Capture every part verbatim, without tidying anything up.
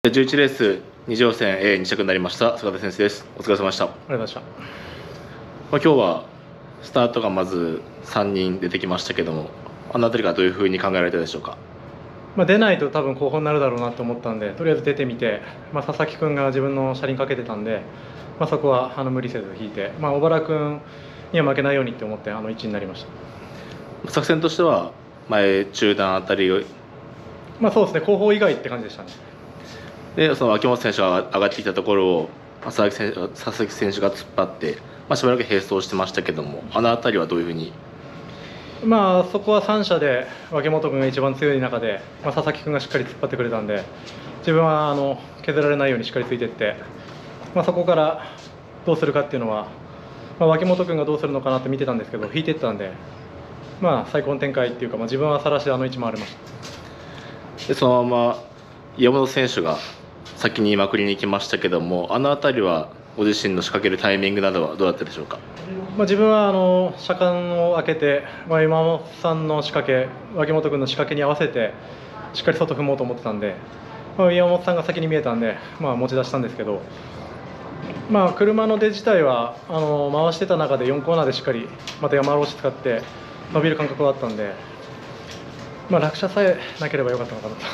じゅういちレースに乗戦 エーに 着になりました坂田先生です。お疲れ様でした。 ありがとうございました。まあ、今日はスタートがまずさんにん出てきましたけども、あの辺りがどういうふうに考えられたでしょうか。 まあ、出ないと多分後方になるだろうなと思ったんで、とりあえず出てみて、まあ、佐々木君が自分の車輪かけてたんで、まあ、そこはあの無理せず引いて、まあ、小原君には負けないようにって思ってあのいちになりました。 作戦としては前中段あたりを、 まあ、そうですね、後方以外って感じでしたね。 でその秋元選手が上がってきたところを佐々木選手佐々木選手が突っ張って、まあ、しばらく並走してましたけども、あの辺りはどういうふうに。 まあ、そこはさん車で脇本君が一番強い中で、まあ、佐々木君がしっかり突っ張ってくれたんで、自分はあの削られないようにしっかりついていって、まあ、そこからどうするかっていうのは、まあ、脇本君がどうするのかなって見てたんですけど、引いていったんで、まあ、最高の展開っていうか、まあ、自分はさらしであの位置回りました。 でそのまま山本選手が先にまくりに行きましたけども、あの辺りはご自身の仕掛けるタイミングなどはどうだったでしょうか。 まあ、自分はあの車間を開けて、まあ、今本さんの仕掛け、脇本君の仕掛けに合わせてしっかり外踏もうと思ってたんで、まあ、山本さんが先に見えたんで、まあ、持ち出したんですけど、まあ、車の出自体はあの回してた中でよんコーナーでしっかりまた山下ろし使って伸びる感覚はあったんで、まあ、落車さえなければよかったのかなと。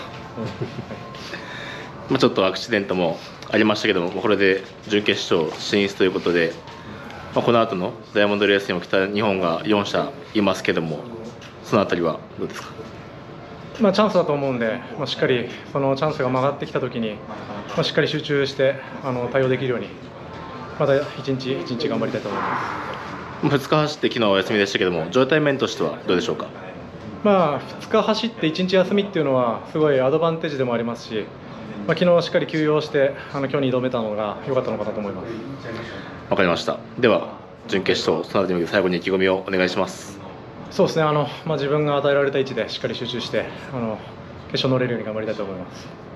まあちょっとアクシデントもありましたけども、これで準決勝進出ということで、まあ、この後のダイヤモンドレースにも北日本がよん車いますけども、そのあたりはどうですか。 まあ、チャンスだと思うんで、まあ、しっかりそのチャンスが曲がってきたときに、まあ、しっかり集中してあの対応できるように、また一日一日頑張りたいと思います。 ふつか走って昨日お休みでしたけども、状態面としてはどうでしょうか。 まあ、ふつか走っていちにち休みっていうのはすごいアドバンテージでもありますし、まあ、昨日しっかり休養してあの今日に挑めたのが良かったのかなと思います。 わかりました。では準決勝そのあたりに最後に意気込みをお願いします。 そうですね、あのまあ、自分が与えられた位置でしっかり集中してあの決勝乗れるように頑張りたいと思います。